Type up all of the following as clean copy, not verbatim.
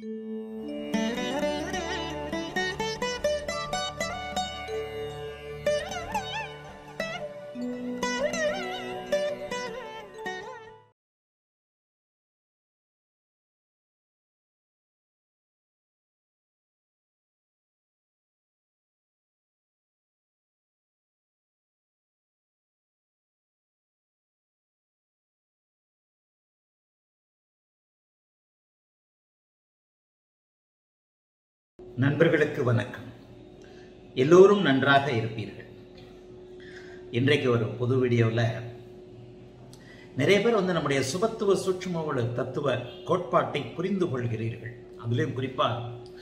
நண்பர்களுக்கு வணக்கம். எல்லோரும் நன்றாக இருப்பீர்கள். இன்றைக்கு ஒரு பொது வீடியோவில் நிறைய பேர் நம்முடைய சுபத்துவ சூட்சும தத்துவ கோட்பாட்டை புரிந்து கொள்கிறீர்கள். அதுலேயும் குறிப்பாக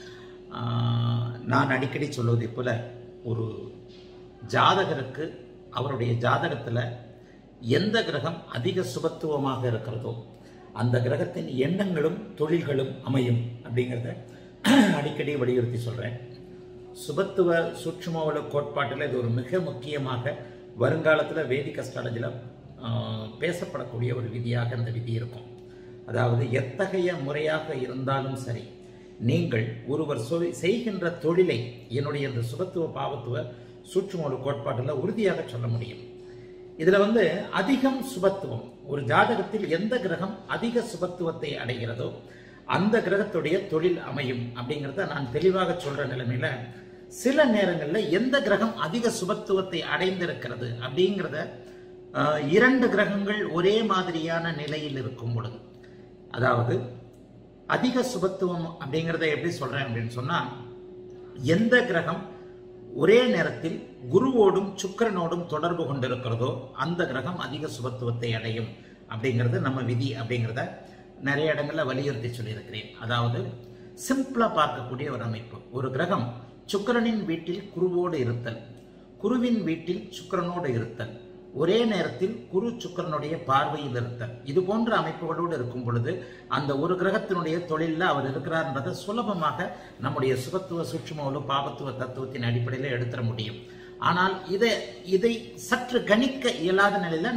நான் அடிக்கடி சொல்வதை போல ஒரு ஜாதகருக்கு அவருடைய ஜாதகத்தில் எந்த கிரகம் அதிக சுபத்துவமாக இருக்கிறதோ அந்த கிரகத்தின் எண்ணங்களும் தொழில்களும் அமையும் அப்படிங்கிறத அடிக்கடி வலியுறுத்தி சொல்கிறேன். சுபத்துவ சூட்சும கோட்பாட்டில் இது ஒரு மிக முக்கியமாக வருங்காலத்தில் வேதிக் அஸ்ட்ராலஜியில் பேசப்படக்கூடிய ஒரு விதியாக இந்த விதி இருக்கும். அதாவது எத்தகைய முறையாக இருந்தாலும் சரி, நீங்கள் ஒருவர் செய்கின்ற தொழிலை என்னுடைய இந்த சுபத்துவ பாவத்துவ சூட்சும கோட்பாட்டில் உறுதியாக சொல்ல முடியும். இதில் அதிகம் சுபத்துவம், ஒரு ஜாதகத்தில் எந்த கிரகம் அதிக சுபத்துவத்தை அடைகிறதோ அந்த கிரகத்துடைய தொழில் அமையும் அப்படிங்கிறத நான் தெளிவாக சொல்ற நிலைமையில சில நேரங்களில் எந்த கிரகம் அதிக சுபத்துவத்தை அடைந்திருக்கிறது அப்படிங்கிறத இரண்டு கிரகங்கள் ஒரே மாதிரியான நிலையில் இருக்கும் பொழுது, அதாவது அதிக சுபத்துவம் அப்படிங்கிறத எப்படி சொல்றேன் அப்படின்னு சொன்னா, எந்த கிரகம் ஒரே நேரத்தில் குருவோடும் சுக்கிரனோடும் தொடர்பு கொண்டிருக்கிறதோ அந்த கிரகம் அதிக சுபத்துவத்தை அடையும் அப்படிங்கிறது நம்ம விதி அப்படிங்கிறத நிறைய இடங்கள்ல வலியுறுத்தி சொல்லியிருக்கிறேன். அதாவது சிம்பிளா பார்க்கக்கூடிய ஒரு அமைப்பு, ஒரு கிரகம் சுக்கிரனின் வீட்டில் குருவோடு இருத்தல், குருவின் வீட்டில் சுக்கிரனோடு இருத்தல், ஒரே நேரத்தில் குரு சுக்கிரனுடைய பார்வையில் இருத்தல், இது போன்ற அமைப்புகளோடு இருக்கும் பொழுது அந்த ஒரு கிரகத்தினுடைய தொழிலில் அவர் இருக்கிறார்ன்றதை சுலபமாக நம்முடைய சுபத்துவ சூட்சும பாவத்துவ தத்துவத்தின் அடிப்படையில் எடுத்துட முடியும். ஆனால் இதை சற்று கணிக்க இயலாத நிலையில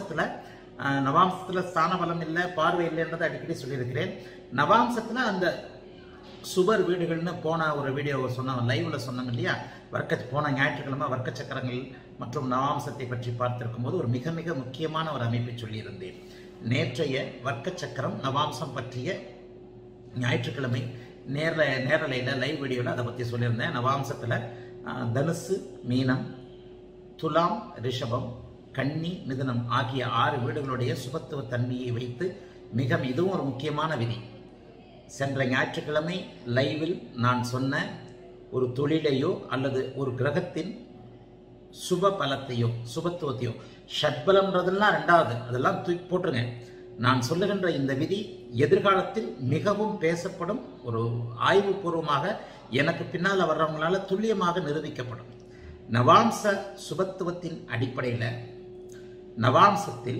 நவாம்சத்துல ஸ்தான பலம் இல்லை, பார்வை இல்லைன்றதை அடிக்கடி சொல்லியிருக்கிறேன். நவாம்சத்துல அந்த சுபர் வீடுகள்னு போன ஒரு வீடியோ சொன்னோம், லைவ்ல சொன்னோம் இல்லையா, போன ஞாயிற்றுக்கிழமை வர்க்க சக்கரங்கள் மற்றும் நவாம்சத்தை பற்றி பார்த்திருக்கும் போது ஒரு மிக மிக முக்கியமான ஒரு அமைப்பை சொல்லியிருந்தேன். நேற்றைய வர்க்க சக்கரம் நவாம்சம் பற்றிய ஞாயிற்றுக்கிழமை நேரலையில லைவ் வீடியோல அதை பத்தி சொல்லியிருந்தேன். நவாம்சத்துல தனுசு, மீனம், துலாம், ரிஷபம், கன்னி, மிதுனம் ஆகிய 6 வீடுகளுடைய சுபத்துவ தன்மையை வைத்து இதுவும் ஒரு முக்கியமான விதி. சென்ற ஞாயிற்றுக்கிழமை லைவில் நான் சொன்ன ஒரு தொழிலையோ அல்லது ஒரு கிரகத்தின் சுப பலத்தையோ சுபத்துவத்தையோ, ஷட்பலம்ன்றதெல்லாம் ரெண்டாவது, அதெல்லாம் தூக்கி போட்டுருங்க. நான் சொல்லுகின்ற இந்த விதி எதிர்காலத்தில் மிகவும் பேசப்படும், ஒரு ஆய்வுபூர்வமாக எனக்கு பின்னால் வர்றவங்களால துல்லியமாக நிரூபிக்கப்படும். நவாம்ச சுபத்துவத்தின் அடிப்படையில் நவாம்சத்தில்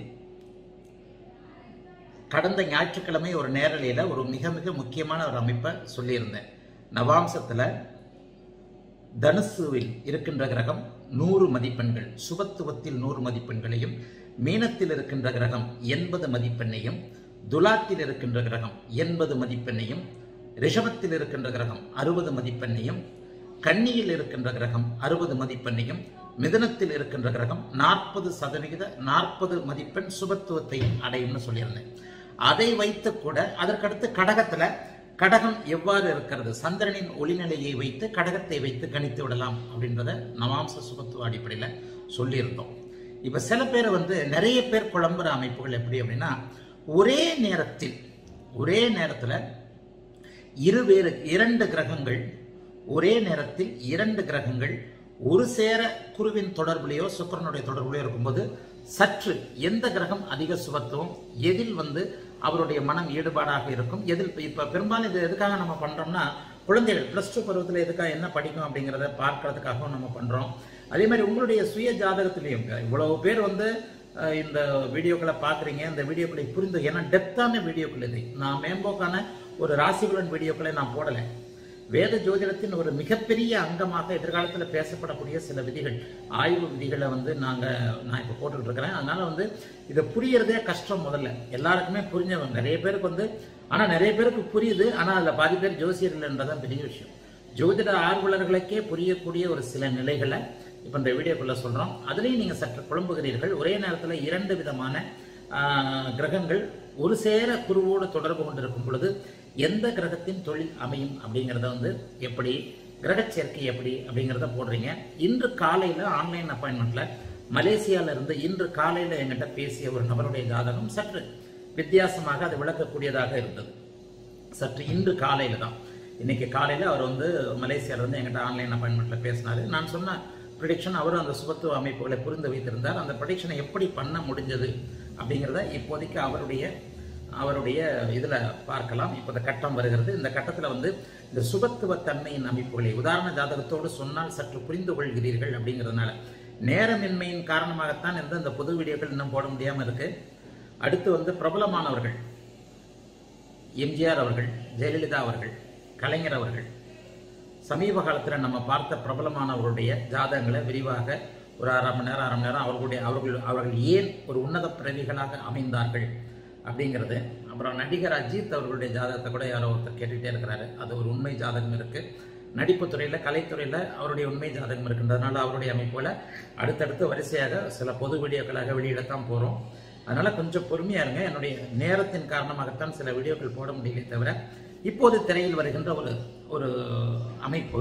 கடந்த ஞாயிற்றுக்கிழமை ஒரு நேரலையில ஒரு மிக மிக முக்கியமான ஒரு அமைப்பை சொல்லியிருந்தேன். நவாம்சத்துல தனுசுவில் இருக்கின்ற கிரகம் 100 மதிப்பெண்கள், சுபத்துவத்தில் 100 மதிப்பெண்களையும், மீனத்தில் இருக்கின்ற கிரகம் 80 மதிப்பெண்ணையும், துலாத்தில் இருக்கின்ற கிரகம் 80 மதிப்பெண்ணையும், ரிஷபத்தில் இருக்கின்ற கிரகம் 60 மதிப்பெண்ணையும், கன்னியில் இருக்கின்ற கிரகம் 60 மதிப்பெண்ணையும், மிதுனத்தில் இருக்கின்ற கிரகம் 40% 40 மதிப்பெண் சுபத்துவத்தை அடையும்னு சொல்லியிருந்தேன். அதை வைத்து கூட அதற்கடுத்து கடகம் எவ்வாறு இருக்கிறது, சந்திரனின் ஒளிநிலையை வைத்து கடகத்தை வைத்து கணித்து விடலாம் அப்படின்றத நவாம்ச சுபத்துவ அடிப்படையில் சொல்லியிருந்தோம். இப்ப சில பேர் நிறைய பேர் குழம்புற அமைப்புகள் எப்படி அப்படின்னா, ஒரே நேரத்தில் இரண்டு கிரகங்கள் ஒரே நேரத்தில் 2 கிரகங்கள் ஒரு சேர குருவின் தொடர்புலையோ சுக்கிரனுடைய தொடர்புலையோ இருக்கும்போது சற்று எந்த கிரகம் அதிக சுபத்துவம், எதில் அவருடைய மனம் ஈடுபாடாக இருக்கும், எதில் இப்ப பெரும்பாலும் இது எதுக்காக நம்ம பண்றோம்னா, குழந்தைகள் +2 பருவத்தில் எதுக்காக என்ன படிக்கும் அப்படிங்கிறத பார்க்கறதுக்காகவும் நம்ம பண்றோம். அதே மாதிரி உங்களுடைய சுய ஜாதகத்திலையும் இவ்வளவு பேர் இந்த வீடியோக்களை பார்க்குறீங்க, இந்த வீடியோக்களை புரிந்து, ஏன்னா டெப்தான வீடியோக்கள் இது. நான் மேம்போக்கான ஒரு ராசிபலன் வீடியோக்களை நான் போடலை. வேத ஜோதிடத்தின் ஒரு மிகப்பெரிய அங்கமாக எதிர்காலத்தில் பேசப்படக்கூடிய சில விதிகள், ஆய்வு விதிகளை வந்து நான் இப்போ போட்டுக்கிட்டு இருக்கிறேன். அதனால வந்து இதை புரியறதே கஷ்டம். முதல்ல எல்லாருக்குமே புரிஞ்சவங்க நிறைய பேருக்கு வந்து, ஆனால் நிறைய பேருக்கு புரியுது, ஆனால் அதில் பாதி பேர் ஜோசியர் இல்லைன்றதான் பெரிய விஷயம். ஜோதிட ஆர்வலர்களுக்கே புரியக்கூடிய ஒரு சில நிலைகளை இப்போ இந்த வீடியோக்குள்ள சொல்கிறோம். அதுலேயும் நீங்கள் சற்று குழம்புகிறீர்கள். ஒரே நேரத்தில் 2 விதமான கிரகங்கள் ஒரு சேர குருவோடு தொடர்பு கொண்டிருக்கும் பொழுது எந்த கிரகத்தின் தொழில் அமையும் அப்படிங்கிறத வந்து எப்படி, கிரக சேர்க்கை எப்படி அப்படிங்கிறத போடுறீங்க. இன்று காலையில் ஆன்லைன் அப்பாயின்மெண்ட்ல மலேசியால இருந்து இன்று காலையில் என்கிட்ட பேசிய ஒரு நபருடைய ஜாதகம் சற்று வித்தியாசமாக அது விளக்கக்கூடியதாக இருந்தது. சற்று இன்று காலையில் தான், இன்னைக்கு காலையில் அவர் வந்து மலேசியால இருந்து என்கிட்ட ஆன்லைன் அப்பாயின்மெண்ட்ல பேசினாரு. நான் சொன்ன ப்ரிடிக்ஷன் அவரும் அந்த சுபத்துவ அமைப்புகளை புரிந்து வைத்திருந்தார். அந்த ப்ரிடிக்ஷனை எப்படி பண்ண முடிஞ்சது அப்படிங்கிறத இப்போதைக்கு அவருடைய இதில் பார்க்கலாம். இப்போ இந்த கட்டம் வருகிறது. இந்த கட்டத்தில் வந்து இந்த சுபத்துவ தன்மையின் அமைப்புகளை உதாரண ஜாதகத்தோடு சொன்னால் சற்று புரிந்து கொள்கிறீர்கள். அப்படிங்கிறதுனால நேரமின்மையின் காரணமாகத்தான் இந்த பொது வீடியோக்கள் இன்னும் போட முடியாமல் இருக்கு. அடுத்து வந்து பிரபலமானவர்கள், எம்ஜிஆர் அவர்கள், ஜெயலலிதா அவர்கள், கலைஞர் அவர்கள், சமீப காலத்தில் நம்ம பார்த்த பிரபலமானவர்களுடைய ஜாதகங்களை விரிவாக ஒரு அரை மணி நேரம் அவர்கள் ஏன் ஒரு உன்னத பிறவிகளாக அமைந்தார்கள் அப்படிங்கிறது. அப்புறம் நடிகர் அஜித் அவர்களுடைய ஜாதகத்தை கூட யாரோ ஒருத்தர் கேட்டுகிட்டே இருக்கிறாரு. அது ஒரு உண்மை ஜாதகம் இருக்கு. நடிப்பு துறையில், கலைத்துறையில் அவருடைய உண்மை ஜாதகம் இருக்கின்றதுனால அவருடைய அமைப்புல அடுத்தடுத்து வரிசையாக சில பொது வீடியோக்களாக வெளியிடத்தான் போகிறோம். அதனால கொஞ்சம் பொறுமையா இருங்க. என்னுடைய நேரத்தின் காரணமாகத்தான் சில வீடியோக்கள் போட முடியல தவிர, இப்போது திரையில் வருகின்ற ஒரு அமைப்பு,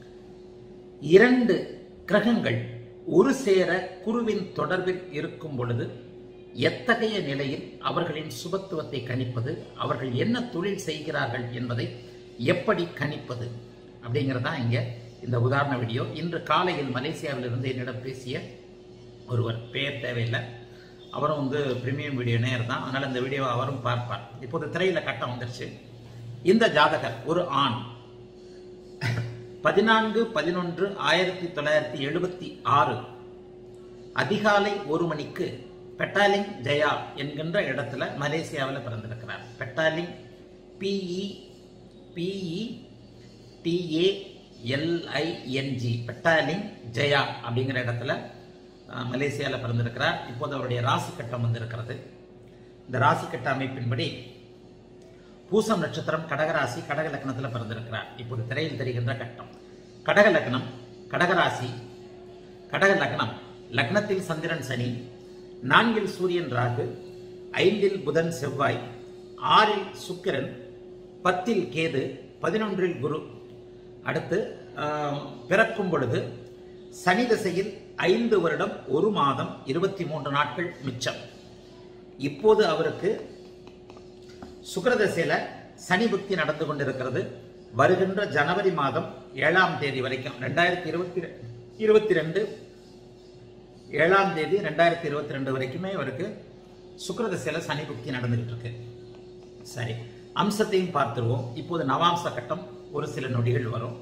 2 கிரகங்கள் ஒரு சேர குருவின் தொடர்பில் இருக்கும் பொழுது எத்தகைய நிலையில் அவர்களின் சுபத்துவத்தை கணிப்பது, அவர்கள் என்ன தொழில் செய்கிறார்கள் என்பதை எப்படி கணிப்பது அப்படிங்கிறதா இங்க இந்த உதாரண வீடியோ. இன்று காலையில் மலேசியாவில் இருந்து என்னிடம் பேசிய ஒருவர், பெயர் தேவையில்லை, அவரும் வந்து பிரீமியம் வீடியோ நேர் தான், அதனால இந்த வீடியோவை அவரும் பார்ப்பார். இப்போது திரையில கட்டம் வந்துருச்சு. இந்த ஜாதகர் ஒரு ஆண், 14/11/1976 அதிகாலை 1 மணிக்கு பெட்டாலிங் ஜெயா என்கின்ற இடத்துல மலேசியாவில் பிறந்திருக்கிறார். பெட்டாலிங் PETALING பெட்டாலிங் ஜெயா அப்படிங்கிற இடத்துல மலேசியாவில் பிறந்திருக்கிறார். இப்போது அவருடைய ராசி கட்டம் வந்திருக்கிறது. இந்த ராசி கட்ட அமைப்பின்படி பூசம் நட்சத்திரம், கடகராசி, கடக லக்னத்தில் பிறந்திருக்கிறார். இப்போது திரையில் தெரிகின்ற கட்டம் கடக லக்னம், கடகராசி, கடக லக்னம், லக்னத்தில் சந்திரன் சனி, 4 சூரியன் ராகு, 5 புதன் செவ்வாய், 6 சுக்கிரன், 10 கேது, 11 குரு. அடுத்து பிறக்கும் பொழுது சனி திசையில் 5 வருடம் 1 மாதம் 23 நாட்கள் மிச்சம். இப்போது அவருக்கு சுக்கிர திசையில சனி புக்தி நடந்து கொண்டிருக்கிறது. வருகின்ற ஜனவரி மாதம் 7ஆம் தேதி வரைக்கும் 2022 7ஆம் தேதி 2022 வரைக்குமே அவருக்கு சுக்கிர திசையில சனி புக்தி நடந்துகிட்டு இருக்கு. சரி, அம்சத்தையும் பார்த்துருவோம். இப்போது நவாம்ச கட்டம் ஒரு சில நொடிகள் வரும்.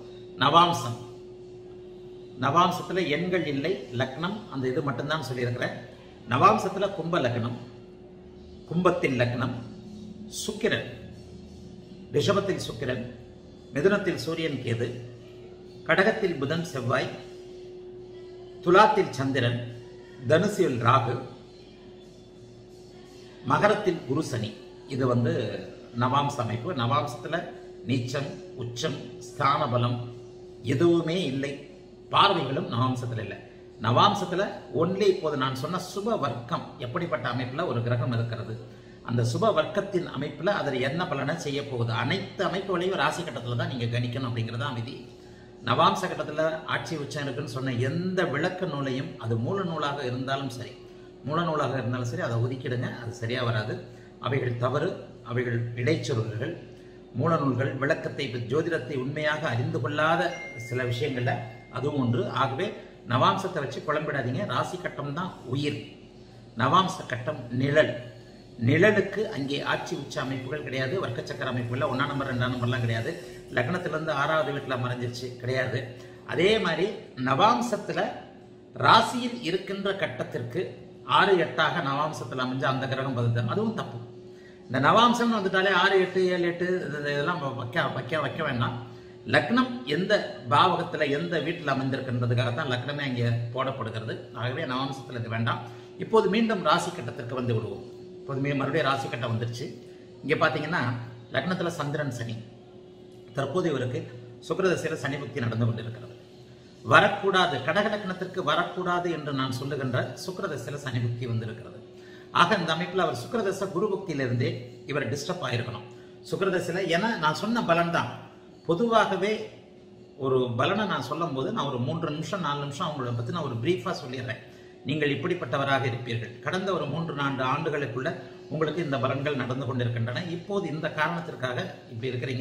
நவாம்சத்துல எண்கள் இல்லை, லக்னம் அந்த இது மட்டும்தான் சொல்லியிருக்கிறேன். நவாம்சத்துல கும்ப லக்னம், கும்பத்தில் லக்னம், சுக்கிரன், ரிஷபத்தில் சுக்கிரன், மிதுனத்தில் சூரியன் கேது, கடகத்தில் புதன் செவ்வாய், துலாத்தில் சந்திரன், தனுசில் ராகு, மகரத்தில் குரு சனி. இது வந்து நவாம்ச அமைப்பு. நவாம்சத்துல நீச்சம், உச்சம், ஸ்தான பலம் எதுவுமே இல்லை. பார்வைகளும் நவாம்சத்துல இல்லை. நவாம்சத்துல ஒன்லி இப்போது நான் சொன்ன சுப வர்க்கம் எப்படிப்பட்ட அமைப்புல ஒரு கிரகம் இருக்கிறது, அந்த சுப வர்க்கத்தின் அமைப்புல அதில் என்ன பலனை செய்ய போகுது, அனைத்து அமைப்புகளையும் ராசி கட்டத்தில் தான் நீங்க கணிக்கணும் அப்படிங்கிறதா விதி. நவாம்ச கட்டத்தில் ஆட்சி உச்சம் இருக்குன்னு சொன்ன எந்த விளக்க நூலையும், அது மூல நூலாக இருந்தாலும் சரி, அதை ஒதுக்கிடுங்க. அது சரியா வராது. அவைகள் தவறு, அவைகள் இடைச்சொல்கள், மூல நூல்கள், விளக்கத்தை, ஜோதிடத்தை உண்மையாக அறிந்து கொள்ளாத சில விஷயங்கள்ல அதுவும் ஒன்று. ஆகவே நவாம்சத்தை வச்சு குழம்பிடாதீங்க. ராசி கட்டம் தான் உயிர், நவாம்ச கட்டம் நிழல். நிழலுக்கு அங்கே ஆட்சி உச்ச அமைப்புகள் கிடையாது, வர்க்க சக்கர அமைப்புகள் 1ஆம் நம்பர் 2ஆம் நம்பர்லாம் கிடையாது, லக்னத்திலிருந்து 6வது வீட்டில் மறைஞ்சிருச்சு கிடையாது. அதே மாதிரி நவாம்சத்துல ராசியில் இருக்கின்ற கட்டத்திற்கு 6, 8ஆக நவாம்சத்தில் அமைஞ்ச அந்த கிரகம் பதில், அதுவும் தப்பு. இந்த நவாம்சம் வந்துட்டாலே 6, 8, 7, 8 இதெல்லாம் வைக்க வேண்டாம். லக்னம் எந்த பாவகத்தில் எந்த வீட்டில் அமைந்திருக்கின்றதுக்காக தான் லக்னமே இங்கே போடப்படுகிறது. ஆகவே நவாம்சத்தில் இது வேண்டாம். இப்போது மீண்டும் ராசி கட்டத்திற்கு வந்து விடுவோம். இப்போது மறுபடியும் ராசி கட்டம் வந்துருச்சு. இங்கே பார்த்தீங்கன்னா லக்னத்தில் சந்திரன் சனி, தற்போது இவருக்கு சுக்கிரதசையில் சனி புக்தி நடந்து கொண்டிருக்கிறது. வரக்கூடாது, கடக லக்னத்திற்கு வரக்கூடாது என்று நான் சொல்லுகின்ற சுக்கிரதசையில் சனி புக்தி வந்திருக்கிறது. ஆக இந்த அமைப்பில் அவர் சுக்கிரதசை குரு புக்தியிலிருந்தே இவர் டிஸ்டர்ப் ஆகிருக்கணும். சுக்கிரதசையில் ஏன்னா நான் சொன்ன பலன் தான். பொதுவாகவே ஒரு பலனை நான் சொல்லும் போது நான் ஒரு 3 நிமிஷம் 4 நிமிஷம் அவங்கள பற்றி நான் ஒரு பிரீஃபாக சொல்லிடுறேன். நீங்கள் இப்படிப்பட்டவராக இருப்பீர்கள். கடந்த ஒரு 3-4 ஆண்டுகளுக்குள்ள உங்களுக்கு இந்த பலன்கள் நடந்து கொண்டிருக்கின்றன. இப்போது இந்த காரணத்திற்காக இப்படி இருக்கிறீங்க.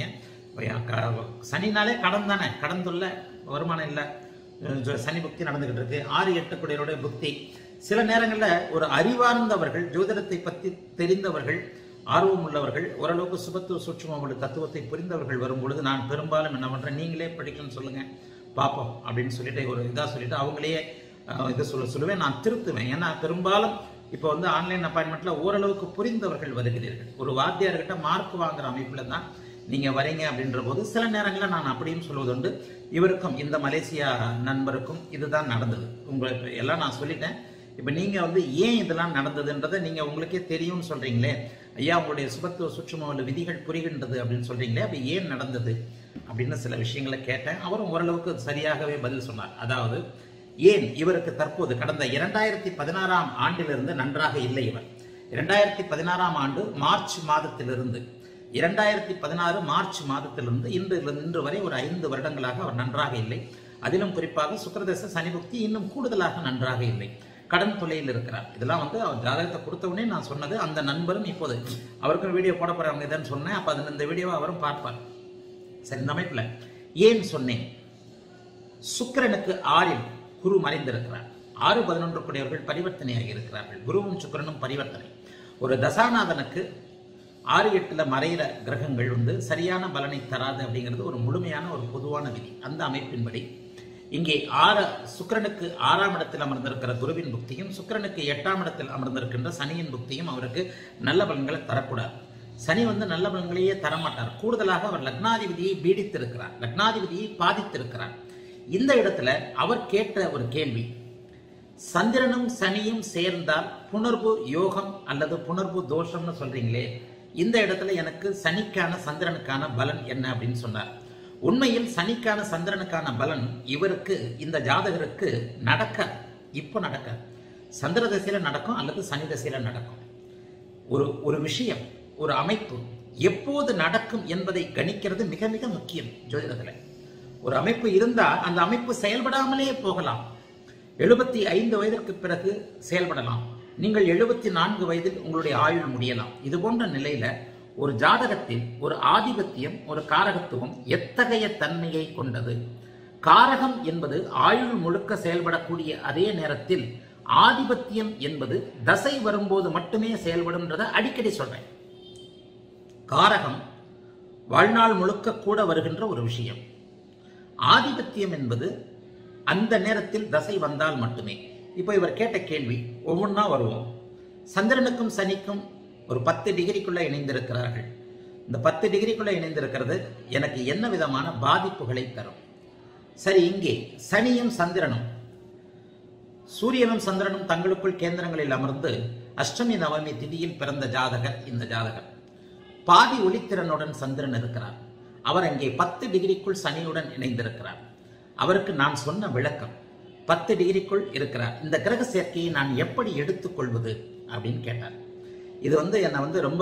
சனினாலே கடன் தானே, கடந்துள்ள வருமானம் இல்லை, சனி புக்தி நடந்துகிட்டு இருக்கு. 6-8 குடியருடைய புக்தி. சில நேரங்களில் ஒரு அறிவார்ந்தவர்கள், ஜோதிடத்தை பற்றி தெரிந்தவர்கள், ஆர்வம் உள்ளவர்கள், ஓரளவுக்கு சுபத்துவ சூட்சும தத்துவத்தை புரிந்தவர்கள் வரும்பொழுது நான் பெரும்பாலும் என்ன பண்றேன், நீங்களே படிக்கணும்னு சொல்லுங்க பார்ப்போம் அப்படின்னு சொல்லிட்டு ஒரு இதாக சொல்லிட்டு அவங்களையே இதை சொல்லுவேன். நான் திருத்துவேன். ஏன்னா பெரும்பாலும் இப்போ வந்து ஆன்லைன் அப்பாயின்மெண்ட்ல ஓரளவுக்கு புரிந்தவர்கள் வருகிறீர்கள். ஒரு வாத்தியார்கிட்ட மார்க் வாங்குற அமைப்புல தான் நீங்க வரீங்க அப்படின்ற போது சில நேரங்களில் நான் அப்படியும் சொல்வதுண்டு. இவருக்கும் இந்த மலேசியா நண்பருக்கும் இதுதான் நடந்தது. உங்களுக்கு எல்லாம் நான் சொல்லிட்டேன். இப்போ நீங்க வந்து ஏன் இதெல்லாம் நடந்ததுன்றதை நீங்க உங்களுக்கே தெரியும்னு சொல்றீங்களே, ஐயா உங்களுடைய சுபத்துவ சுற்றும விதிகள் புரிகின்றது அப்படின்னு சொல்றீங்களே, அப்படி ஏன் நடந்தது அப்படின்னு சில விஷயங்களை கேட்டேன். அவரும் ஓரளவுக்கு சரியாகவே பதில் சொன்னார். அதாவது ஏன் இவருக்கு தற்போது கடந்த 2016ஆம் ஆண்டிலிருந்து நன்றாக இல்லை. இவர் 2016ஆம் ஆண்டு மார்ச் மாதத்திலிருந்து 2016 மார்ச் மாதத்திலிருந்து இன்று வரை ஒரு 5 வருடங்களாக அவர் நன்றாக இல்லை. அதிலும் குறிப்பாக சுக்கிரதசை சனி புக்தி இன்னும் கூடுதலாக நன்றாக இல்லை. கடன் தொல்லையில் இருக்கிறார். இதெல்லாம் வந்து அவர் ஜாதகத்தை கொடுத்தவனே நான் சொன்னது. அந்த நண்பரும் இப்போது அவருக்கும் வீடியோ போட போறவங்க தான் சொன்னேன். அப்ப இந்த வீடியோவை அவரும் பார்ப்பார். சரி, இந்த அமைப்புல ஏன் சொன்னேன், சுக்கிரனுக்கு 6இல் குரு மறைந்திருக்கிறார். 6-11 கூடியவர்கள் பரிவர்த்தனையாகி இருக்கிறார்கள். குருவும் சுக்கிரனும் பரிவர்த்தனை. ஒரு தசாநாதனுக்கு 6-8ல மறைகிற கிரகங்கள் வந்து சரியான பலனை தராது அப்படிங்கிறது ஒரு முழுமையான ஒரு பொதுவான விதி. அந்த அமைப்பின்படி இங்கே சுக்கிரனுக்கு 6ஆம் இடத்தில் அமர்ந்திருக்கிற குருவின் புக்தியும் சுக்கிரனுக்கு 8ஆம் இடத்தில் அமர்ந்திருக்கின்ற சனியின் புக்தியும் அவருக்கு நல்ல பலன்களை தரக்கூடாது. சனி வந்து நல்ல பலன்களையே தரமாட்டார். கூடுதலாக அவர் லக்னாதிபதியை பீடித்திருக்கிறார், லக்னாதிபதியை பாதித்திருக்கிறார். இந்த இடத்துல அவர் கேட்ட ஒரு கேள்வி, சந்திரனும் சனியும் சேர்ந்தால் புணர்வு யோகம் அல்லது புணர்வு தோஷம்னு சொல்றீங்களே, இந்த இடத்துல எனக்கு சனிக்கான சந்திரனுக்கான பலன் என்ன அப்படின்னு சொன்னார். உண்மையில் சனிக்கான சந்திரனுக்கான பலன் இவருக்கு, இந்த ஜாதகருக்கு இப்போ நடக்க சந்திர தசையில நடக்கும் அல்லது சனி தசையில நடக்கும். ஒரு விஷயம், ஒரு அமைப்பு எப்போது நடக்கும் என்பதை கணிக்கிறது மிக மிக முக்கியம் ஜோதிடத்துல. ஒரு அமைப்பு இருந்தா அந்த அமைப்பு செயல்படாமலே போகலாம். 75 வயதிற்கு பிறகு செயல்படலாம். நீங்கள் 74 வயதில் உங்களுடைய ஆயுள் முடியலாம். இது போன்ற நிலையில ஒரு ஜாதகத்தில் ஒரு ஆதிபத்தியம், ஒரு காரகத்துவம் எத்தகைய தன்மையை கொண்டது. காரகம் என்பது ஆயுள் முழுக்க செயல்படக்கூடிய அதே நேரத்தில் ஆதிபத்தியம் என்பது தசை வரும்போது மட்டுமே செயல்படும்ன்றதை அடிக்கடி சொல்றேன். காரகம் வாழ்நாள் முழுக்க கூட வருகின்ற ஒரு விஷயம். ஆதிபத்தியம் என்பது அந்த நேரத்தில் தசை வந்தால் மட்டுமே. இப்போ இவர் கேட்ட கேள்வி ஒவ்வொன்றா வருவோம். சந்திரனுக்கும் சனிக்கும் ஒரு 10 டிகிரிக்குள்ள இணைந்திருக்கிறார்கள். இந்த 10 டிகிரிக்குள்ள இணைந்திருக்கிறது எனக்கு என்ன விதமான பாதிப்புகளை தரும்? சரி, இங்கே சனியும் சந்திரனும், சூரியனும் சந்திரனும் தங்களுக்குள் கேந்திரங்களில் அமர்ந்து அஷ்டமி நவமி திதியில் பிறந்த ஜாதகர். இந்த ஜாதகர் பாதி ஒளித்திறனுடன் சந்திரன் இருக்கிறார். அவர் அங்கே 10 டிகிரிக்குள் சனியுடன் இணைந்திருக்கிறார். அவருக்கு நான் சொன்ன விளக்கம், 10 டிகிரிக்குள் இருக்கிறார். இந்த கிரக சேர்க்கையை நான் எப்படி எடுத்துக்கொள்வது அப்படின்னு கேட்டார். இது வந்து என்னை வந்து ரொம்ப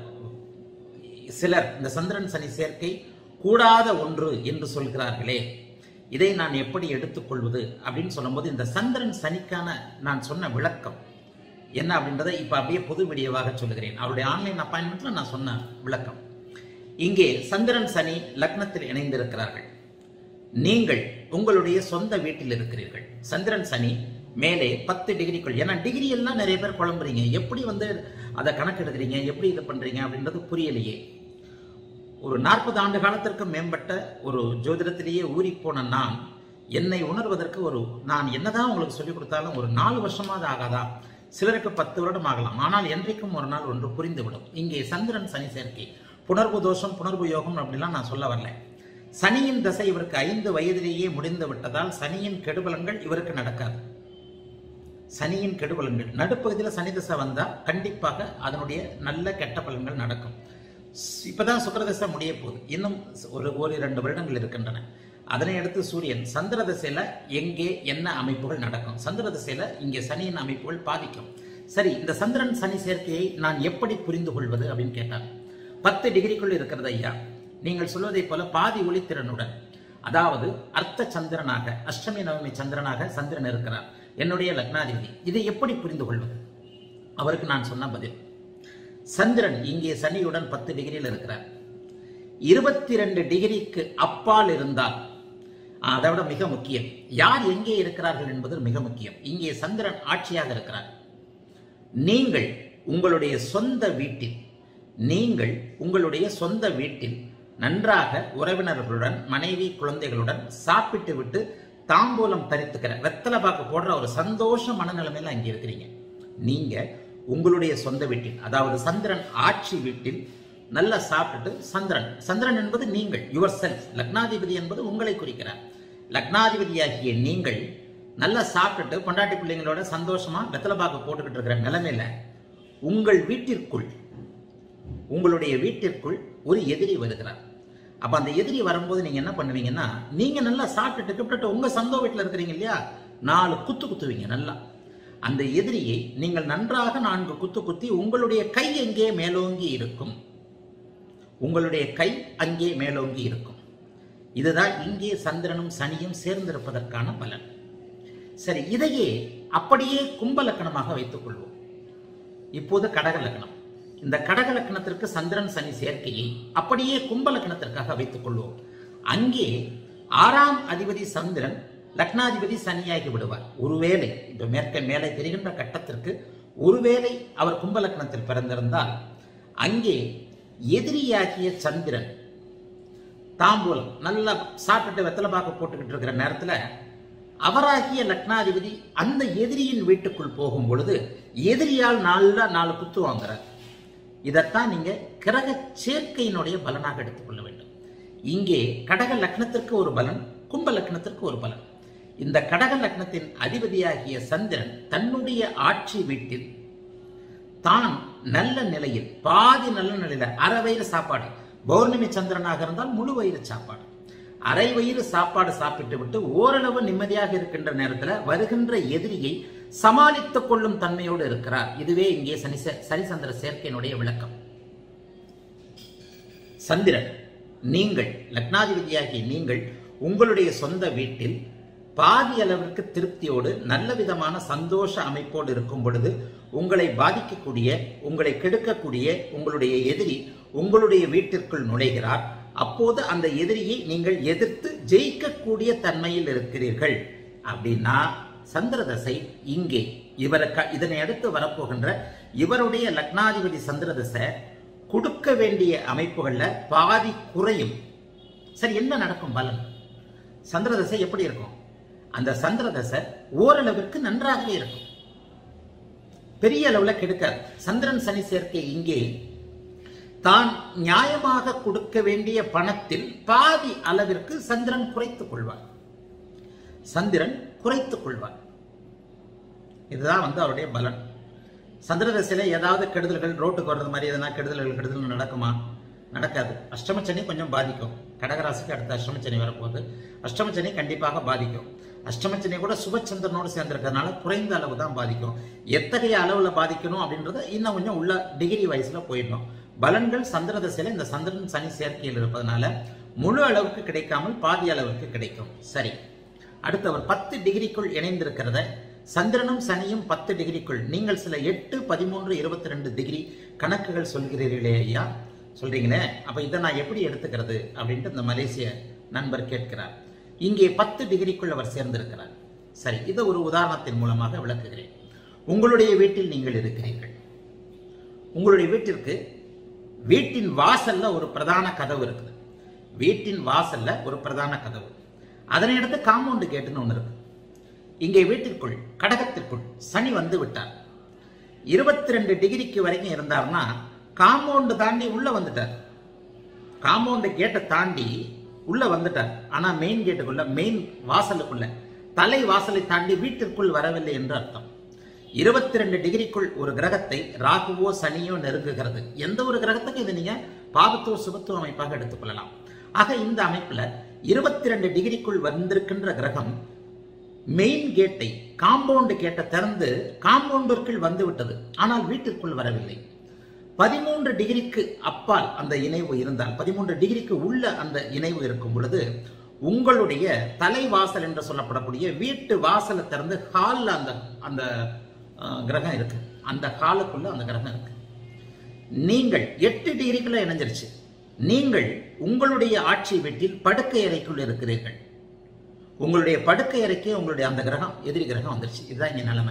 சிலர் இந்த சந்திரன் சனி சேர்க்கை கூடாத ஒன்று என்று சொல்கிறார்களே, இதை நான் எப்படி எடுத்துக்கொள்வது அப்படின்னு சொல்லும்போது இந்த சந்திரன் சனிக்கான நான் சொன்ன விளக்கம் என்ன அப்படின்றத இப்ப அப்படியே பொது வீடியோவாக சொல்லுகிறேன். அவருடைய ஆன்லைன் அப்பாயின்மெண்ட்ல நான் சொன்ன விளக்கம். இங்கே சந்திரன் சனி லக்னத்தில் இணைந்திருக்கிறார்கள். நீங்கள் உங்களுடைய சொந்த வீட்டில் இருக்கிறீர்கள். சந்திரன் சனி மேலே 10 டிகிரிக்குள். ஏன்னா டிகிரி எல்லாம் நிறைய பேர் குழம்புறீங்க, எப்படி வந்து அதை கணக்கெடுக்கிறீங்க, எப்படி இதை பண்றீங்க அப்படின்றது புரியலையே. ஒரு 40 ஆண்டு காலத்திற்கு மேம்பட்ட ஒரு ஜோதிடத்திலேயே ஊறி போன நான் என்னை உணர்வதற்கு நான் என்னதான் உங்களுக்கு சொல்லிக் கொடுத்தாலும் ஒரு 4 வருஷமாவது ஆகாதா? சிலருக்கு 10 வருடம் ஆகலாம். ஆனால் என்றைக்கும் ஒரு நாள் ஒன்று புரிந்துவிடும். இங்கே சந்திரன் சனி சேர்க்கை புணர்வு தோஷம் புணர்வு யோகம் அப்படிலாம் நான் சொல்ல வரல. சனியின் தசை இவருக்கு 5 வயதிலேயே முடிந்து விட்டதால் சனியின் கெடுபலன்கள் இவருக்கு நடக்காது. சனியின் கெடுபலன்கள் நடுப்பகுதியில் சனி தசை வந்தா கண்டிப்பாக அதனுடைய நல்ல கெட்ட பலன்கள் நடக்கும். இப்பதான் சுக்கிரதசை முடிய போகுது, இன்னும் ஒரு 2 வருடங்கள் இருக்கின்றன. அதனை அடுத்து சூரியன் சந்திர தசையில எங்கே என்ன அமைப்புகள் நடக்கும்? சந்திர தசையில இங்கே சனியின் அமைப்புகள் பாதிக்கும். சரி, இந்த சந்திரன் சனி சேர்க்கையை நான் எப்படி புரிந்து கொள்வது அப்படின்னு கேட்டார். 10 டிகிரிக்குள் இருக்கிறது ஐயா. நீங்கள் சொல்வதை போல பாதி ஒளித்திறனுடன், அதாவது அர்த்த சந்திரனாக, அஷ்டமி நவமி சந்திரனாக சந்திரன் இருக்கிறார், என்னுடைய லக்னாதிபதி. இதை எப்படி புரிந்து கொள்வது? அவருக்கு நான் சொன்ன பதில், சந்திரன் இங்கே சனியுடன் 10 டிகிரியில் இருக்கிறார். 22 டிகிரிக்கு அப்பால் இருந்தால், அதை விட மிக முக்கியம், யார் எங்கே இருக்கிறார்கள் என்பது மிக முக்கியம். இங்கே சந்திரன் ஆட்சியாக இருக்கிறார். நீங்கள் உங்களுடைய சொந்த வீட்டில் நன்றாக உறவினர்களுடன், மனைவி குழந்தைகளுடன் சாப்பிட்டு விட்டு தாம்பூலம் தரித்துக்கிற, வெத்தலை பாக்கு போடுற ஒரு சந்தோஷ மனநிலைமையில அங்கே இருக்கிறீங்க. நீங்க உங்களுடைய சொந்த வீட்டில், அதாவது சந்திரன் ஆட்சி வீட்டில் நல்லா சாப்பிட்டுட்டு, சந்திரன் என்பது நீங்கள், யுவர் செல்ஃப். லக்னாதிபதி என்பது உங்களை குறிக்கிறார். லக்னாதிபதியாகிய நீங்கள் நல்லா சாப்பிட்டுட்டு பொண்டாட்டி பிள்ளைங்களோட சந்தோஷமா வெத்தலை பாக்கு போட்டுக்கிட்டு இருக்கிற நிலைமையில உங்களுடைய வீட்டிற்குள் ஒரு எதிரி வருகிறார். அப்ப அந்த எதிரி வரும்போது நீங்க என்ன பண்ணுவீங்கன்னா, நீங்க நல்லா சாப்பிட்டுட்டு உங்க சொந்த வீட்டில் இருக்கிறீங்க இல்லையா, 4 குத்து குத்துவீங்க நல்லா. அந்த எதிரியை நீங்கள் நன்றாக 4 குத்து குத்தி உங்களுடைய கை எங்கே மேலோங்கி இருக்கும், உங்களுடைய கை அங்கே மேலோங்கி இருக்கும். இதுதான் இங்கே சந்திரனும் சனியும் சேர்ந்திருப்பதற்கான பலன். சரி, இதையே அப்படியே கும்ப லக்கணமாக வைத்துக் கொள்வோம். இப்போது கடக லக்கணம். இந்த கடக லக்கணத்திற்கு சந்திரன் சனி சேர்க்கையை அப்படியே கும்ப லக்கணத்திற்காக வைத்துக் கொள்வோம். அங்கே 6ஆம் அதிபதி சந்திரன் லக்னாதிபதி சனியாகி விடுவார். ஒருவேளை இப்ப மேலே தெரிகின்ற கட்டத்திற்கு ஒருவேளை அவர் கும்ப லக்கணத்தில் பிறந்திருந்தால், அங்கே எதிரியாகிய சந்திரன் தாம்பூலம் நல்லா சாப்பிட்டு வெத்தலை பாக்க போட்டுக்கிட்டு இருக்கிற நேரத்துல அவராகிய லக்னாதிபதி அந்த எதிரியின் வீட்டுக்குள் போகும் பொழுது எதிரியால் 4 குத்து வாங்குறார். இதைத்தான் நீங்க கிரக சேர்க்கையினுடைய பலனாக எடுத்துக்கொள்ள வேண்டும். இங்கே கடக லக்னத்திற்கு ஒரு பலன், கும்ப லக்னத்திற்கு ஒரு பலன். இந்த கடக லக்னத்தின் அதிபதியாகிய சந்திரன் தன்னுடைய ஆட்சி வீட்டில் தான் நல்ல நிலையில், பாதி நல்ல நிலையில, அரை வயிறு சாப்பாடு, பௌர்ணமி சந்திரனாக இருந்தால் முழு வயிறு சாப்பாடு, அரை வயிறு சாப்பாடு சாப்பிட்டு விட்டு ஓரளவு நிம்மதியாக இருக்கின்ற நேரத்தில் வருகின்ற எதிரியை சமாளித்துக் கொள்ளும் தன்மையோடு இருக்கிறார். இதுவே இங்கே சனி சந்திர சேர்க்கையினுடைய விளக்கம். சந்திரன், நீங்கள் லக்னாதிபதியாகிய நீங்கள் உங்களுடைய சொந்த வீட்டில் பாதி அளவிற்கு திருப்தியோடு நல்ல விதமான சந்தோஷ அமைப்போடு இருக்கும் பொழுது உங்களை பாதிக்கக்கூடிய, உங்களை கெடுக்கக்கூடிய உங்களுடைய எதிரி உங்களுடைய வீட்டிற்குள் நுழைகிறார். அப்போது அந்த எதிரியை நீங்கள் எதிர்த்து ஜெயிக்கக்கூடிய தன்மையில் இருக்கிறீர்கள். அப்படின்னா சந்திர தசை இங்கே இதனை அடுத்து வரப்போகின்ற இவருடைய லக்னாதிபதி சந்திர தசை கொடுக்க வேண்டிய அமைப்புகள்ல பாதி குறையும். சரி, என்ன நடக்கும் பலன்? சந்திர தசை எப்படி இருக்கும்? அந்த சந்திர தசை ஓரளவிற்கு நன்றாகவே இருக்கும், பெரிய அளவுல கெடுக்காது. சந்திரன் சனி சேர்க்கை இங்கே தான் நியாயமாக கொடுக்க வேண்டிய பணத்தில் பாதி அளவிற்கு சந்திரன் குறைத்துக் கொள்வார். இதுதான் அவருடைய பலன். சந்திர தசையில ஏதாவது கெடுதல்கள், ரோட்டுக்கு வர்றது மாதிரி எதனா கெடுதல் நடக்குமா? நடக்காது. அஷ்டமச்சனி கொஞ்சம் பாதிக்கும். கடகராசிக்கு அடுத்த அஷ்டமச்சனி வரப்போகுது. அஷ்டமச்சனி கண்டிப்பாக பாதிக்கும். அஷ்டமச்சனி கூட சுபச்சந்திரனோடு சேர்ந்திருக்கிறதுனால குறைந்த அளவு தான் பாதிக்கும். எத்தகைய அளவுல பாதிக்கணும் அப்படின்றத இன்னும் கொஞ்சம் உள்ள டிகிரி வயசுல போயிடணும். பலன்கள் சந்திர தசையில இந்த சந்திரன் சனி சேர்க்கையில் இருப்பதனால முழு அளவுக்கு கிடைக்காமல் பாதி அளவுக்கு கிடைக்கும். சரி, அடுத்தவர் 10 டிகிரிக்குள் இணைந்திருக்கிறத, சந்திரனும் சனியும் 10 டிகிரிக்குள், நீங்கள் சில 8, 13, 22 டிகிரி கணக்குகள் சொல்கிறீர்களே ஐயா, சொல்றீங்களே, அப்ப இதை நான் எப்படி எடுத்துக்கிறது அப்படின்ட்டு இந்த மலேசிய நண்பர் கேட்கிறார். இங்கே 10 டிகிரிக்குள் அவர் சேர்ந்திருக்கிறார். சரி, இதை ஒரு உதாரணத்தின் மூலமாக விளக்குகிறேன். உங்களுடைய வீட்டில் நீங்கள் இருக்கிறீர்கள். உங்களுடைய வீட்டின் வாசல்ல ஒரு பிரதான கதவு இருக்குது. வீட்டின் வாசல்ல ஒரு பிரதான கதவு, அதனை அடுத்து காம்பவுண்டு கேட்டுன்னு ஒன்று இருக்கு. இங்கே வீட்டிற்குள், கடகத்திற்குள் சனி வந்து விட்டார். 22 டிகிரிக்கு வரைக்கும் இருந்தார்னா காம்பவுண்டு தாண்டி உள்ள வந்துட்டார். காம்பவுண்டு கேட்டை தாண்டி உள்ள வந்துட்டார். ஆனா மெயின் கேட்டுக்குள்ள, மெயின் வாசலுக்குள்ள, தலை வாசலை தாண்டி வீட்டிற்குள் வரவில்லை என்று அர்த்தம். 22 டிகிரிக்குள் ஒரு கிரகத்தை ராகுவோ சனியோ நெருங்குகிறது. எந்த ஒரு கிரகத்துக்கு இதை நீங்க பாபத்துவ சுபத்துவ அமைப்பாக எடுத்துக்கொள்ளலாம். ஆக இந்த அமைப்புல 22 டிகிரிக்குள் வந்திருக்கின்ற கிரகம் மெயின் கேட்டை, காம்பவுண்ட் கேட்டை திறந்து காம்பவுண்டிற்குள் வந்து விட்டது. ஆனால் வீட்டிற்குள் வரவில்லை. 13 டிகிரிக்கு அப்பால் அந்த இணைவு இருந்தால், 13 டிகிரிக்கு உள்ள அந்த இணைவு இருக்கும் பொழுது உங்களுடைய தலைவாசல் என்று சொல்லப்படக்கூடிய வீட்டு வாசலை திறந்து ஹால்ல அந்த கிரகம் இருக்கு. அந்த ஹாலுக்குள்ள அந்த கிரகம் இருக்கு. நீங்கள் 8 டிகிரிக்குள்ள இணைஞ்சிருச்சு. நீங்கள் உங்களுடைய ஆட்சி வீட்டில் படுக்கை அறைக்குள் இருக்கிறீர்கள். உங்களுடைய படுக்கை அறைக்கு உங்களுடைய அந்த கிரகம், எதிரி கிரகம் வந்துருச்சு. இதுதான் இங்க நிலைமை.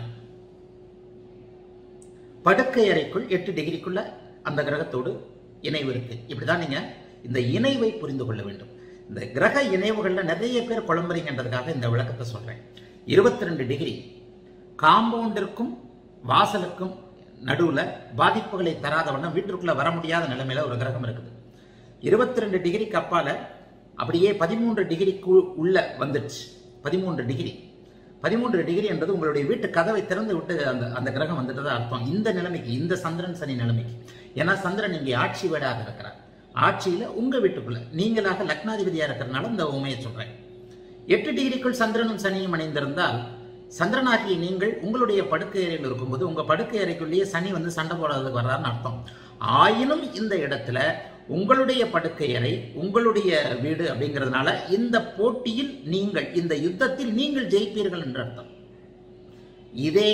படுக்கை அறைக்குள் 8 டிகிரிக்குள்ள அந்த கிரகத்தோடு இணைவு இருக்கு. இப்படிதான் நீங்க இந்த இணைவை புரிந்து கொள்ள வேண்டும். இந்த கிரக இணைவுகள்ல நிறைய பேர் குழம்புறீங்கன்றதுக்காக இந்த விளக்கத்தை சொல்றேன். 22 டிகிரி காம்பவுண்டிற்கும் வாசலுக்கும் நடுவுல பாதிப்புகளை தராத வண்ணம் வீட்டிற்குள்ள வர முடியாத நிலைமையில ஒரு கிரகம் இருக்குது. 22 டிகிரிக்கு அப்பால அப்படியே 13 டிகிரிக்கு உள்ள வந்துடுச்சு. 13 டிகிரி என்பது உங்களுடைய வீட்டு கதவை திறந்து விட்டு அந்த கிரகம் வந்துட்டு அர்த்தம். இந்த நிலைமைக்கு, இந்த சந்திரன் சனி நிலைமைக்கு. ஏன்னா சந்திரன் இங்கே ஆட்சி வீடாக இருக்கிறார். ஆட்சியில உங்க வீட்டுக்குள்ள நீங்களாக லக்னாதிபதியா இருக்கிறதுனால இந்த உண்மையை சொல்றேன். 8 டிகிரிக்குள் சந்திரனும் சனியும் இணைந்திருந்தால், சந்திரனாகிய நீங்கள் உங்களுடைய படுக்கை அறையில் இருக்கும்போது உங்க படுக்கை அறைக்குள்ளேயே சனி வந்து சண்டை போடாததுக்கு வர்றாருன்னு அர்த்தம். ஆயினும் இந்த இடத்துல உங்களுடைய படுக்கை அறை உங்களுடைய வீடு அப்படிங்கிறதுனால இந்த போட்டியில் நீங்கள், இந்த யுத்தத்தில் நீங்கள் ஜெயிப்பீர்கள் என்று அர்த்தம். இதே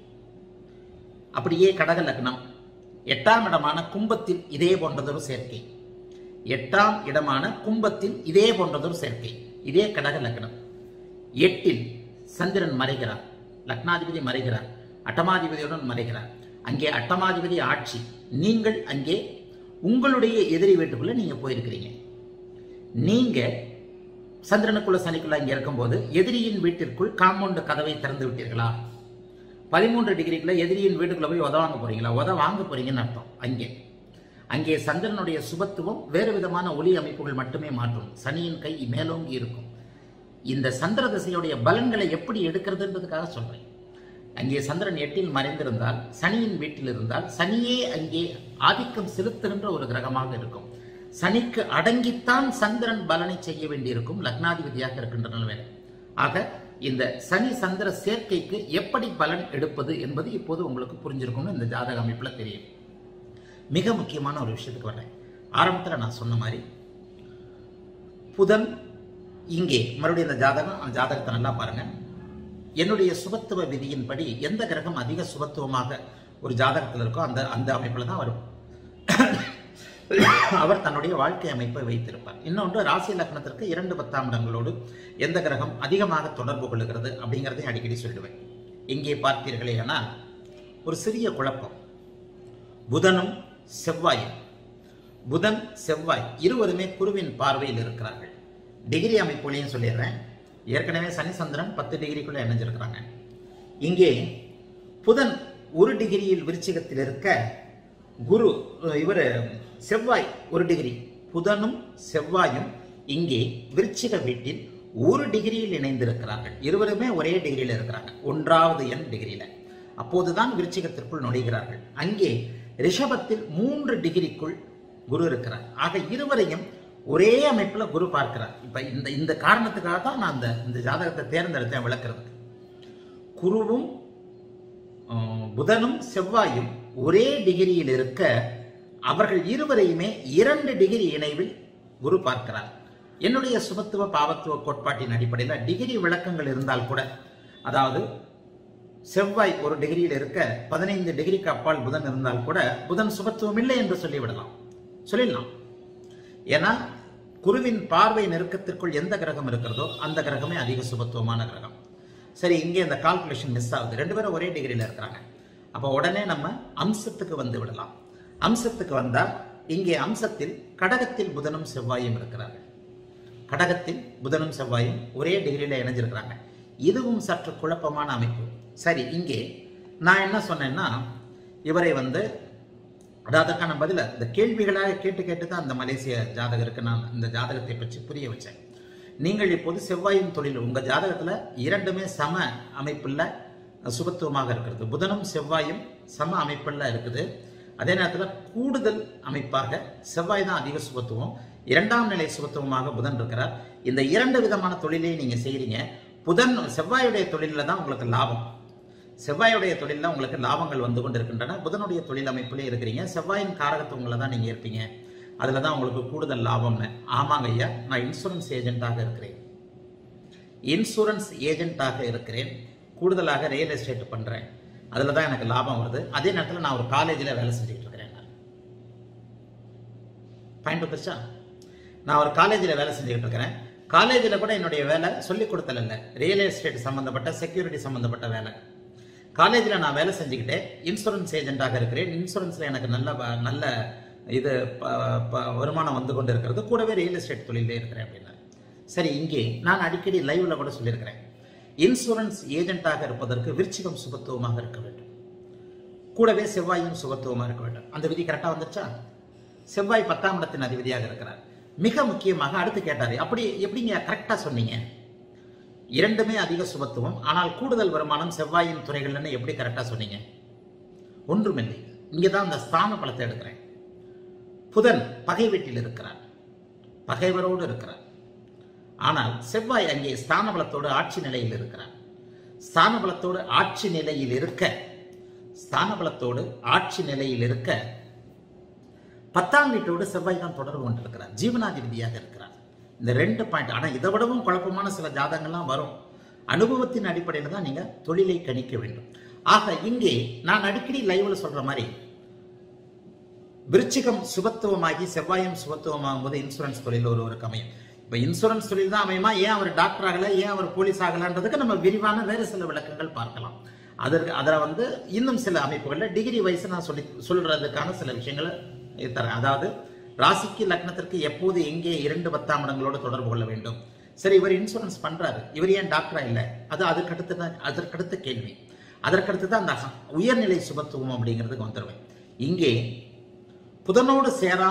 அப்படியே கடக லக்னம் 8ஆம் இடமான கும்பத்தில் இதே போன்றதொரு சேர்க்கை. 8ஆம் இடமான கும்பத்தில் இதே போன்றதொரு சேர்க்கை. இதே கடக லக்னம் 8இல் சந்திரன் மறைகிறார், லக்னாதிபதி மறைகிறார், அட்டமாதிபதியுடன் மறைகிறார். அங்கே அட்டமாதிபதி ஆட்சி. நீங்கள் அங்கே உங்களுடைய எதிரி வீட்டுக்குள்ள நீங்க போயிருக்கிறீங்க. நீங்க சந்திரனுக்குள்ள சனிக்குள்ள இங்க இருக்கும்போது எதிரியின் வீட்டிற்குள் காம்பவுண்ட் கதவை திறந்து விட்டீர்களா? 13 டிகிரிக்குள்ள எதிரியின் வீட்டுக்குள்ள போய் உத வாங்க போறீங்களா? உத வாங்க போறீங்கன்னு அர்த்தம். அங்கே சந்திரனுடைய சுபத்துவம் வேறு விதமான ஒளி அமைப்புகள் மட்டுமே மாற்றும். சனியின் கை மேலோங்கி இருக்கும். இந்த சந்திர திசையுடைய பலன்களை எப்படி எடுக்கிறதுன்றதுக்காக சொல்றேன். அங்கே சந்திரன் 8இல் மறைந்திருந்தால், சனியின் வீட்டில் இருந்தால், சனியே அங்கே ஆதிக்கம் செலுத்துகின்ற ஒரு கிரகமாக இருக்கும். சனிக்கு அடங்கித்தான் சந்திரன் பலனை செய்ய வேண்டியிருக்கும், லக்னாதிபதியாக இருக்கின்ற நிலைமையில. ஆக இந்த சனி சந்திர சேர்க்கைக்கு எப்படி பலன் எடுப்பது என்பது இப்போது உங்களுக்கு புரிஞ்சிருக்கும்னு இந்த ஜாதக அமைப்புல தெரியும். மிக முக்கியமான ஒரு விஷயத்துக்கு வரேன். ஆரம்பத்தில் நான் சொன்ன மாதிரி புதன் இங்கே மறுபடியும் இந்த ஜாதகத்தை நல்லா பாருங்க. என்னுடைய சுபத்துவ விதியின்படி எந்த கிரகம் அதிக சுபத்துவமாக ஒரு ஜாதகத்தில் இருக்கோ அந்த அமைப்புல தான் வரும். அவர் தன்னுடைய வாழ்க்கை அமைப்பை வைத்திருப்பார். இன்னொன்று, ராசி லக்னத்திற்கு 2 10ஆம் இடங்களோடு எந்த கிரகம் அதிகமாக தொடர்பு கொள்ளுகிறது அப்படிங்கிறதையும் அடிக்கடி சொல்லிடுவேன். இங்கே பார்த்தீர்களே ஆனால் ஒரு சிறிய குழப்பம். புதனும் செவ்வாயும், புதன் செவ்வாய் இருவருமே குருவின் பார்வையில் இருக்கிறார்கள். டிகிரி அமைப்புலையும் சொல்லிடுறேன். ஏற்கனவே சனி சந்திரன் 10 டிகிரிக்குள்ள இணைஞ்சிருக்கிறாங்க. இங்கே புதன் 1 டிகிரியில் விருச்சிகத்தில் இருக்க, குரு செவ்வாய் 1 டிகிரி. புதனும் செவ்வாயும் இங்கே விருச்சிக வீட்டில் 1 டிகிரியில் இணைந்திருக்கிறார்கள். இருவருமே ஒரே டிகிரியில் இருக்கிறாங்க, 1வது எண் டிகிரியில. அப்போதுதான் விருச்சிகத்திற்குள் நுழைகிறார்கள். அங்கே ரிஷபத்தில் 3 டிகிரிக்குள் குரு இருக்கிறார். ஆக இருவரையும் ஒரே அமைப்புல குரு பார்க்கிறார். இப்ப இந்த காரணத்துக்காக தான் நான் இந்த ஜாதகத்தை தேர்ந்தெடுத்தேன் விளக்குறதுக்கு. குருவும் புதனும் செவ்வாயும் ஒரே டிகிரியில் இருக்க, அவர்கள் இருவரையுமே 2 டிகிரி இணைவில் குரு பார்க்கிறார். என்னுடைய சுபத்துவ பாவத்துவ கோட்பாட்டின் அடிப்படையில் டிகிரி விளக்கங்கள் இருந்தால் கூட, அதாவது செவ்வாய் 1 டிகிரியில் இருக்க 15 டிகிரிக்கு அப்பால் புதன் இருந்தால் கூட புதன் சுபத்துவம் இல்லை என்று சொல்லிடலாம். ஏன்னா குருவின் பார்வை நெருக்கத்திற்குள் எந்த கிரகம் இருக்கிறதோ அந்த கிரகமே அதிக சுபத்துவமான கிரகம். சரி, இங்கே இந்த கால்குலேஷன் மிஸ் ஆகுது. 2 பேரும் ஒரே டிகிரியில் இருக்கிறாங்க. அப்போ உடனே நம்ம அம்சத்துக்கு வந்து விடலாம். அம்சத்துக்கு வந்தா இங்கே அம்சத்தில் கடகத்தில் புதனும் செவ்வாயும் இருக்கிறார்கள். கடகத்தில் புதனும் செவ்வாயும் ஒரே டிகிரியில இணைஞ்சிருக்கிறாங்க. இதுவும் சற்று குழப்பமான அமைப்பு. சரி, இங்கே நான் என்ன சொன்னேன்னா, இவரை அதாவது அதற்கான பதில இந்த கேள்விகளாக கேட்டு கேட்டு தான் அந்த மலேசிய ஜாதகருக்கு நான் இந்த ஜாதகத்தை பற்றி புரிய வச்சேன். நீங்கள் இப்போது செவ்வாயின் தொழில் உங்க ஜாதகத்துல இரண்டுமே சம அமைப்புள்ள சுபத்துவமாக இருக்கிறது. புதனும் செவ்வாயும் சம அமைப்புள்ள இருக்குது. அதே நேரத்தில் கூடுதல் அமைப்பாக செவ்வாய் தான் அதிக சுபத்துவம், இரண்டாம் நிலை சுபத்துவமாக புதன் இருக்கிறார். இந்த இரண்டு விதமான தொழிலையும் நீங்க செய்யறீங்க. புதன் செவ்வாயுடைய தொழிலில் தான் உங்களுக்கு லாபம், செவ்வாயுடைய தொழிலில் உங்களுக்கு லாபங்கள் வந்து கொண்டு இருக்கின்றன. புதனுடைய தொழில் அமைப்பிலே இருக்கிறீங்க, செவ்வாயின் காரகத்துவங்களை தான் நீங்க இருப்பீங்க, அதுல தான் உங்களுக்கு கூடுதல் லாபம்னு. ஆமாங்க ஐயா, நான் இன்சூரன்ஸ் ஏஜென்ட்டாக இருக்கிறேன், இன்சூரன்ஸ் ஏஜென்ட்டாக இருக்கிறேன், கூடுதலாக ரியல் எஸ்டேட் பண்றேன், அதுல தான் எனக்கு லாபம் வருது. அதே நேரத்தில் நான் ஒரு காலேஜில் வேலை செஞ்சுக்கிட்டு இருக்கிறேன். பாயிண்ட் வந்துருச்சா? நான் ஒரு காலேஜில் வேலை செஞ்சுக்கிட்டு இருக்கிறேன். காலேஜில் கூட என்னுடைய வேலை சொல்லிக் கொடுத்தல் இல்லை, ரியல் எஸ்டேட் சம்பந்தப்பட்ட செக்யூரிட்டி சம்பந்தப்பட்ட வேலை. காலேஜில் நான் வேலை செஞ்சுக்கிட்டே இன்சூரன்ஸ் ஏஜென்ட்டாக இருக்கிறேன். இன்சூரன்ஸ்ல எனக்கு நல்ல இது வருமானம் வந்து கொண்டு இருக்கிறது. கூடவே ரியல் எஸ்டேட் தொழிலே இருக்கிறேன் அப்படின்னா சரி. இங்கே நான் அடிக்கடி லைவ்ல கூட சொல்லியிருக்கிறேன், இன்சூரன்ஸ் ஏஜென்ட்டாக இருப்பதற்கு விருச்சிகம் சுபத்துவமாக இருக்க வேண்டும், கூடவே செவ்வாயும் சுபத்துவமாக இருக்க வேண்டும். அந்த விதி கரெக்டா வந்துச்சா? செவ்வாய் 10ஆம் இடத்தின் அதிபதியாக இருக்கிறார். மிக முக்கியமாக அடுத்து கேட்டாரு, அப்படி எப்படிங்க கரெக்டா சொன்னீங்க, இரண்டுமே அதிக சுபத்துவம் ஆனால் கூடுதல் வருமானம் செவ்வாயின் துறைகள்னு எப்படி கரெக்டா சொன்னீங்க? ஒன்றுமில்லை, இங்கதான் அந்த ஸ்தான பலத்தை எடுக்கிறேன். புதன் பகை வீட்டில் இருக்கிறார், பகைவரோடு இருக்கிறார். ஆனால் செவ்வாய் அங்கே ஸ்தான பலத்தோடு ஆட்சி நிலையில் இருக்கிறார். ஸ்தான பலத்தோடு ஆட்சி நிலையில் இருக்க, ஸ்தான பலத்தோடு ஆட்சி நிலையில் இருக்க 10ஆம் வீட்டோடு செவ்வாய் தான் தொடர்பு கொண்டிருக்கிறார், ஜீவனாதிபதியாக இருக்கிறார். இந்த 2 பாயிண்ட். ஆனா இதை விடவும் குழப்பமான சில ஜாதகங்கள்லாம் வரும். அனுபவத்தின் அடிப்படையில் தான் நீங்க தொழிலை கணிக்க வேண்டும். ஆக இங்கே நான் அடிக்கடி லைவ்ல சொல்ற மாதிரி விருச்சிகம் சுபத்துவமாகி செவ்வாயும் சுபத்துவமாகும் போது இன்சூரன்ஸ் தொழில் ஒருவருக்கு அமையும். இப்ப இன்சூரன்ஸ் தொழில் தான் அமையுமா, ஏன் அவர் டாக்டர் ஆகல, ஏன் அவர் போலீஸ் ஆகலன்றதுக்கு நம்ம விரிவான வேறு சில விளக்கங்கள் பார்க்கலாம். அதில் இன்னும் சில அமைப்புகள்ல டிகிரி வைஸ் நான் சொல்றதுக்கான சில விஷயங்களை தரேன். அதாவது ராசிக்கு லக்னத்திற்கு எப்போது எங்கே 2 10ஆம் இடங்களோடு தொடர்பு கொள்ள வேண்டும். சரி, இவர் இன்சூரன்ஸ் பண்றாரு, இவர் ஏன் டாக்டரா இல்லை? அது அதற்கடுத்த கேள்வி. அதற்கடுத்து தான் அந்த உயர்நிலை சுபத்துவம் அப்படிங்கிறதுக்கு வந்துடுவேன். இங்கே புதனோடு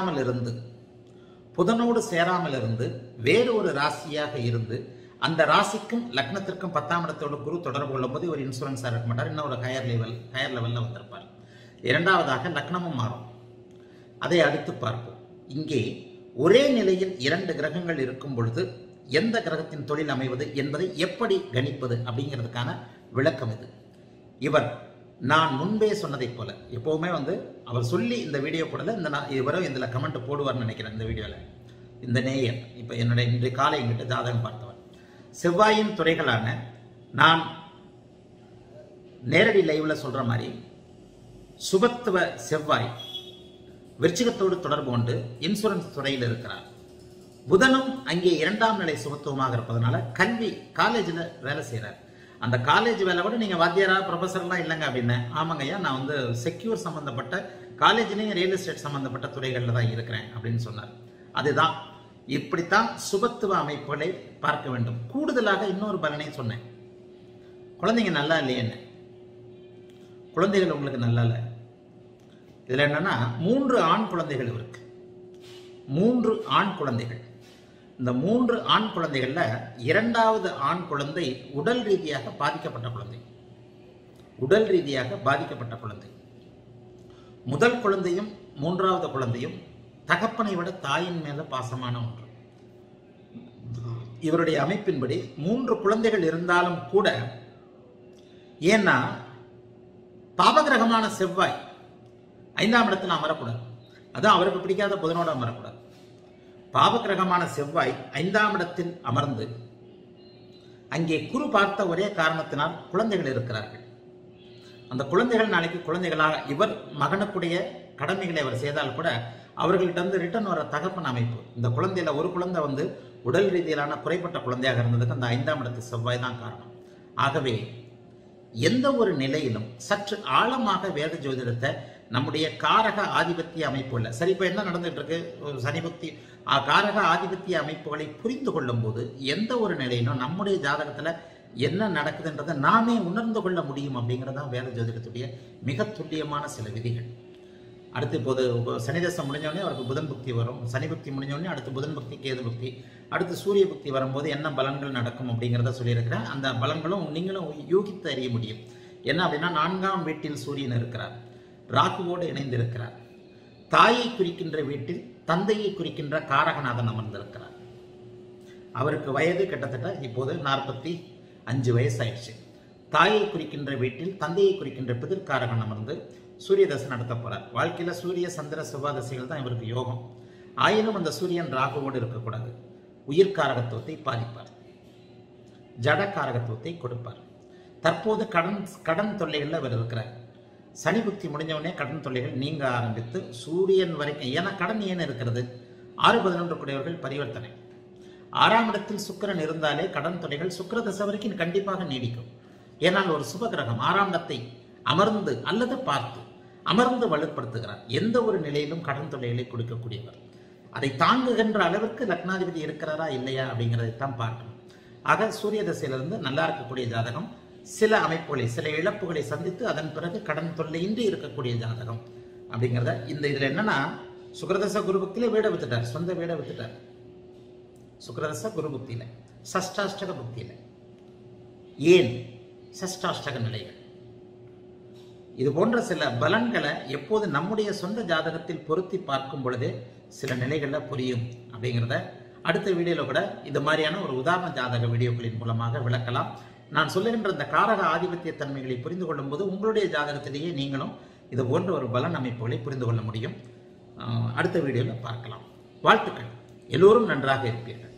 சேராமல் இருந்து வேறு ஒரு ராசியாக இருந்து அந்த ராசிக்கும் லக்னத்திற்கும் 10ஆம் இடத்தோடு குரு தொடர்பு கொள்ளும் போது இவர் இன்சூரன்ஸா இருக்க மாட்டார், இன்னும் ஒரு ஹையர் லெவல்ல வந்திருப்பார். இரண்டாவதாக லக்னமும் மாறும், அதை அடுத்து பார்ப்போம். இங்கே ஒரே நிலையில் 2 கிரகங்கள் இருக்கும் பொழுது எந்த கிரகத்தின் தொழில் அமைவது என்பதை எப்படி கணிப்பது அப்படிங்கிறதுக்கான விளக்கம் இது. நான் முன்பே சொன்னதை போல எப்பவுமே அவர் சொல்லி இந்த வீடியோ போடல, இவரும் இதுல கமெண்ட் போடுவார்னு நினைக்கிறேன். இந்த வீடியோல இந்த நேயர் இப்ப என்னுடைய இன்றைய காலை என்கிட்ட ஜாதகம் பார்த்தவர், செவ்வாயின் துறைகளான நான் நேரடி லைவ்ல சொல்ற மாதிரி சுபத்துவ செவ்வாய் விருச்சிகத்தோடு தொடர்பு கொண்டு இன்சூரன்ஸ் துறையில் இருக்கிறார். புதனும் அங்கே 2ஆம் நிலை சுபத்துவமாக இருப்பதனால கல்வி காலேஜில் வேலை செய்யறார். அந்த காலேஜ் வேலை கூட நீங்க வாத்தியாரா ப்ரொஃபஸர்லாம் இல்லைங்க அப்படின்னு. ஆமாங்க ஐயா, நான் செக்யூர் சம்பந்தப்பட்ட காலேஜ்லயும் ரியல் எஸ்டேட் சம்பந்தப்பட்ட துறைகள்ல தான் இருக்கிறேன் அப்படின்னு சொன்னார். அதுதான், இப்படித்தான் சுபத்துவ அமைப்புகளை பார்க்க வேண்டும். கூடுதலாக இன்னொரு பலனை சொன்னேன், குழந்தைங்க நல்லா இல்லையேன்னு. குழந்தைகள் உங்களுக்கு நல்லா இல்லை. இதுல என்னன்னா 3 ஆண் குழந்தைகள் இருக்கு, 3 ஆண் குழந்தைகள். இந்த 3 ஆண் குழந்தைகள்ல 2வது ஆண் குழந்தை உடல் ரீதியாக பாதிக்கப்பட்ட குழந்தை. முதல் குழந்தையும் 3வது குழந்தையும் தகப்பனை விட தாயின் மேல பாசமான ஒன்று. இவருடைய அமைப்பின்படி 3 குழந்தைகள் இருந்தாலும் கூட, ஏன்னா பாபகிரகமான செவ்வாய் 5ஆம் இடத்துல அமரக்கூடாது, அதான் அவருக்கு பிடிக்காத புதனோட அமரக்கூடாது. பாவகிரகமான செவ்வாய் 5ஆம் இடத்தில் அமர்ந்து அங்கே குரு பார்த்த ஒரே காரணத்தினால் குழந்தைகள் இருக்கிறார்கள். அந்த குழந்தைகள் நாளைக்கு குழந்தைகளாக இவர் மகனுக்குடைய கடமைகளை அவர் செய்தால் கூட அவர்கள்ட்ட ரிட்டர்ன் வர தகப்பன் அமைப்பு. இந்த குழந்தையில ஒரு குழந்தை உடல் ரீதியிலான குறைப்பட்ட குழந்தையாக இருந்ததுக்கு அந்த 5ஆம் இடத்து செவ்வாய் தான் காரணம். ஆகவே எந்த ஒரு நிலையிலும் சற்று ஆழமாக வேத ஜோதிடத்தை நம்முடைய காரக ஆதிபத்திய அமைப்பு இல்லை. சரி, இப்ப என்ன நடந்துட்டு இருக்கு, ஒரு சனிபக்தி காரக ஆதிபத்திய அமைப்புகளை புரிந்து கொள்ளும் போது எந்த ஒரு நிலையிலும் நம்முடைய ஜாதகத்துல என்ன நடக்குதுன்றதை நாமே உணர்ந்து கொள்ள முடியும் அப்படிங்கிறதான் வேத ஜோதிடத்துடைய மிக துல்லியமான சில விதிகள். அடுத்து இப்போது சனி தசை முடிஞ்சோடனே அவருக்கு புதன் புக்தி வரும். சனி புக்தி முடிஞ்சோடனே அடுத்து புதன் புக்தி, கேது புக்தி, அடுத்து சூரிய புக்தி வரும்போது என்ன பலன்கள் நடக்கும் அப்படிங்கிறத சொல்லியிருக்கிறேன். அந்த பலன்களும் நீங்களும் யூகித்து அறிய முடியும். என்ன அப்படின்னா, 4ஆம் வீட்டில் சூரியன் இருக்கிறார், ராகுவோடு இணைந்திருக்கிறார். தாயை குறிக்கின்ற வீட்டில் தந்தையை குறிக்கின்ற காரகநாதன் அமர்ந்திருக்கிறார். அவருக்கு வயது கிட்டத்தட்ட இப்போது 45 வயசு ஆயிடுச்சு. தாயை குறிக்கின்ற வீட்டில் தந்தையை குறிக்கின்ற பிதிர்காரகன் அமர்ந்து சூரிய தசை நடத்த போறார். வாழ்க்கையில சூரிய சந்திர செவ்வாய் தசைகள் தான் இவருக்கு யோகம். ஆயினும் அந்த சூரியன் ராகுவோடு இருக்கக்கூடாது. உயிர்காரகத்துவத்தை பாதிப்பார், ஜடக்காரகத்துவத்தை கொடுப்பார். தற்போது கடன் தொல்லைகள்ல இவர் இருக்கிறார். சனி புக்தி முடிஞ்சவுடனே கடன் தொல்லைகள் நீங்க ஆரம்பித்து சூரியன் வரைக்கும், ஏன்னா கடன் ஏன் இருக்கிறது, 6-11 கூடியவர்கள் பரிவர்த்தனை. 6ஆம் இடத்தில் சுக்கிரன் இருந்தாலே கடன் தொல்லைகள் சுக்கிர தசை வரைக்கும் கண்டிப்பாக நீடிக்கும். ஏனால் ஒரு சுப கிரகம் 6ஆம் இடத்தை அமர்ந்து அல்லது பார்த்து அமர்ந்து வலுப்படுத்துகிறார். எந்த ஒரு நிலையிலும் கடன் தொல்லைகளை கொடுக்கக்கூடியவர். அதை தாங்குகின்ற அளவிற்கு லக்னாதிபதி இருக்கிறாரா இல்லையா அப்படிங்கிறதைத்தான் பார்க்கணும். ஆக சூரிய தசையிலிருந்து நல்லா இருக்கக்கூடிய ஜாதகம் சில அமைப்புகளை, சில இழப்புகளை சந்தித்து அதன் பிறகு கடன் தொல்லையின்றி இருக்கக்கூடிய ஜாதகம் அப்படிங்கிறத இதுல என்னன்னா, சுக்கிரதசை குருபுக்தியில வீடை வித்துட்டார், சொந்த வீடை வித்துட்டார். சுக்கிரதசை குருபுக்தியில, சஷ்டாஷ்டக புக்தியில. ஏன் சஷ்டாஷ்டக நிலைகள்? இது போன்ற சில பலன்களை எப்போது நம்முடைய சொந்த ஜாதகத்தில் பொருத்தி பார்க்கும் பொழுது சில நிலைகளில் புரியும் அப்படிங்கிறத அடுத்த வீடியோவில் கூட இது மாதிரியான ஒரு உதாரண ஜாதக வீடியோக்களின் மூலமாக விளக்கலாம். நான் சொல்லுகின்ற இந்த காரக ஆதிபத்திய தன்மைகளை புரிந்து கொள்ளும் போது உங்களுடைய ஜாதகத்திலேயே நீங்களும் இது போன்ற ஒரு பலன் அமைப்புகளை புரிந்து கொள்ள முடியும். அடுத்த வீடியோவில் பார்க்கலாம். வாழ்த்துக்கள். எல்லோரும் நன்றாக இருப்பீர்கள்.